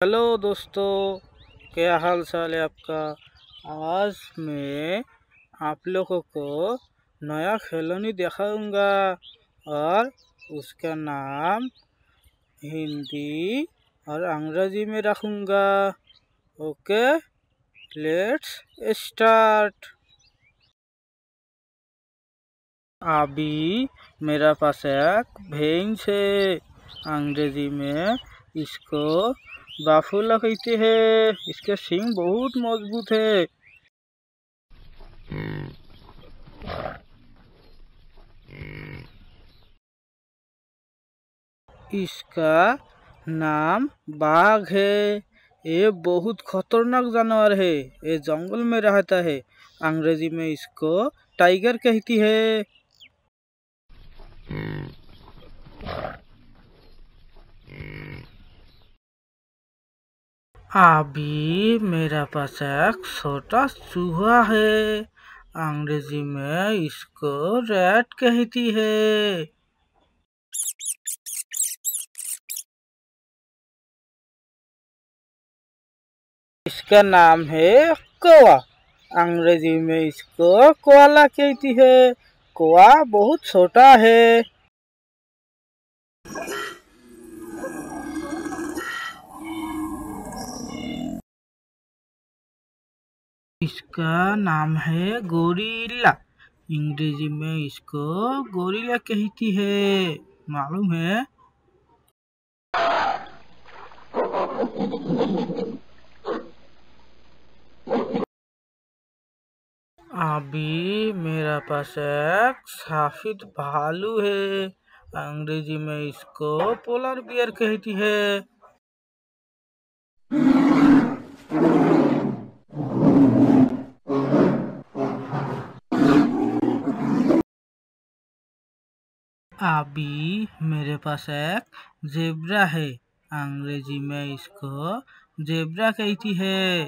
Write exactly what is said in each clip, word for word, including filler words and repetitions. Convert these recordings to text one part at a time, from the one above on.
Hello दोस्तों, क्या हाल चाल है आपका। आज मैं आप लोगों को नया खिलौनी दिखाऊंगा और उसका नाम हिंदी और अंग्रेजी में रखूंगा। Okay, let's start. अभी मेरा पास एक भैंस है। अंग्रेजी में इसको बाफूला कहते हैं। इसके सींग बहुत मजबूत है। इसका नाम बाघ है। ये बहुत खतरनाक जानवर है। ये जंगल में रहता है। अंग्रेजी में इसको टाइगर कहती है। अभी मेरा पास एक छोटा चूहा है। अंग्रेजी में इसको रैट कहती है। इसका नाम है कौवा। अंग्रेजी में इसको कोआला कहती है। कौवा बहुत छोटा है। इसका नाम है गोरिल्ला। अंग्रेजी में इसको गोरिल्ला कहती है। मालूम है। अभी मेरा पास एक सफेद भालू है। अंग्रेजी में इसको पोलर बियर कहती है। अभी मेरे पास एक जेब्रा है। अंग्रेजी में इसको जेब्रा कहती है।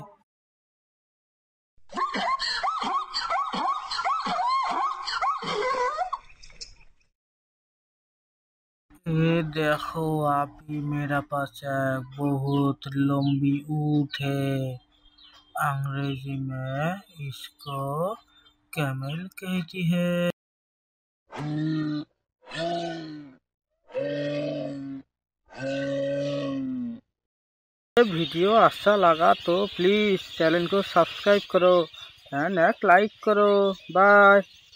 ये देखो, अभी मेरा पास एक बहुत लंबी ऊँट है। अंग्रेजी में इसको कैमल कहती है। वीडियो अच्छा लगा तो प्लीज़ चैनल को सब्सक्राइब करो एंड एक लाइक करो। बाय।